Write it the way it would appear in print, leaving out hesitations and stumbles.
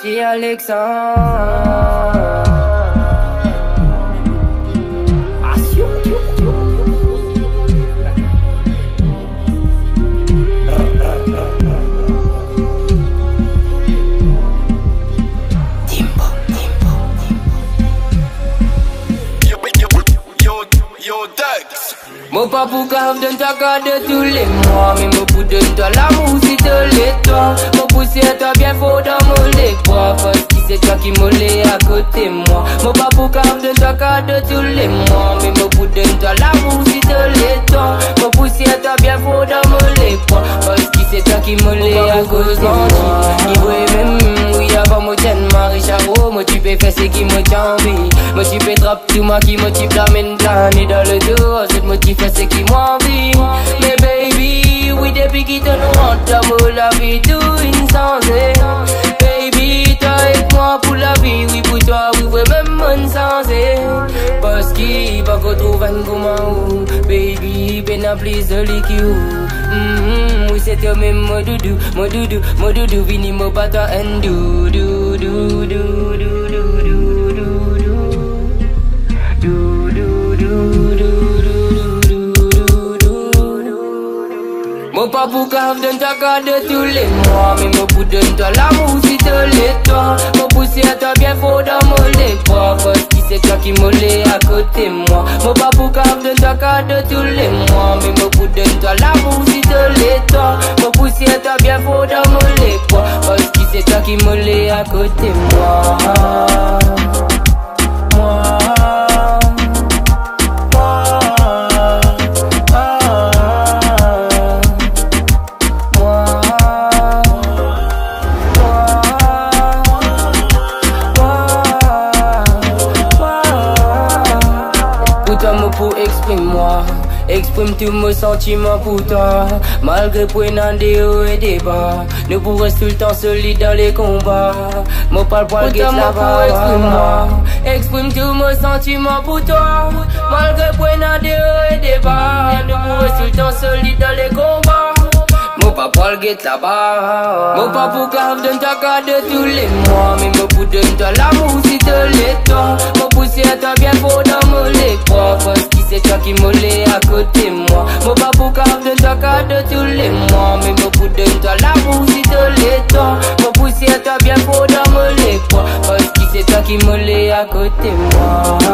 c'est Alexandre. Mon papou cave donne ta garde tous les mois. Mais mon pou donne toi l'amour si te l'est toi. Mon poussé toi bien faux dans mon lépois. Parce que c'est toi qui me l'est à côté moi. Mon papou cave donne ta garde tous les mois. Mais mon pou donne toi l'amour si te l'est toi. Mon poussé toi bien faux dans mon lépois. Parce que c'est toi qui me l'est à côté moi. Il voit même oui avant moi tienne Marie Charo. Moi tu peux faire ce qui me tient envie. Moi tu peux trapper tout moi qui motive la main planer dans le dos. Cette motive c'est qui m'envie. Mais baby, oui depuis qu'il te nous rentre l'amour, la vie tout insensé. Baby, toi avec moi pour la vie. Oui pour toi, oui même insensé. Parce qu'il va qu'on trouve un gourmand. Baby, ben a plus de liquide. Oui c'est toi même mon doudou, mon doudou, mon doudou. Vini mon bata and do do do do do do do do. Mon papou cave donne ta garde tous les mois. Mais mon pou donne toi l'amour si te l'est toi. Mon poussé à toi bien faux dans mon lépois. Parce que c'est toi qui me l'est à côté moi. Mon papou cave donne ta garde tous les mois. Mais mon pou donne toi l'amour si te l'est toi. Mon poussé à toi bien faux dans mon lépois. Parce que c'est toi qui me l'est à côté moi. Pour exprime-moi, exprime tous mes sentiments pour toi. Malgré prenant des hauts et des bas, nous pourrons rester tout le temps solides dans les combats. Mon parle pour le là-bas, exprime-moi, exprime tous mes sentiments pour toi. Malgré prenant des hauts et des bas, nous pourrons rester tout le temps solides dans les combats. Mon papa le guette là-bas. Mon papou cave donne ta garde tous les mois. Mais mon pou donne toi l'amour si te l'est toi. Mon poussé à toi bien faux dans mon lépois. Parce que c'est toi qui me l'est à côté moi. Mon papou cave donne ta garde tous les mois. Mais mon pou donne toi l'amour si te l'est toi. Mon poussé à toi bien faux dans mon lépois. Parce que c'est toi qui me l'est à côté moi.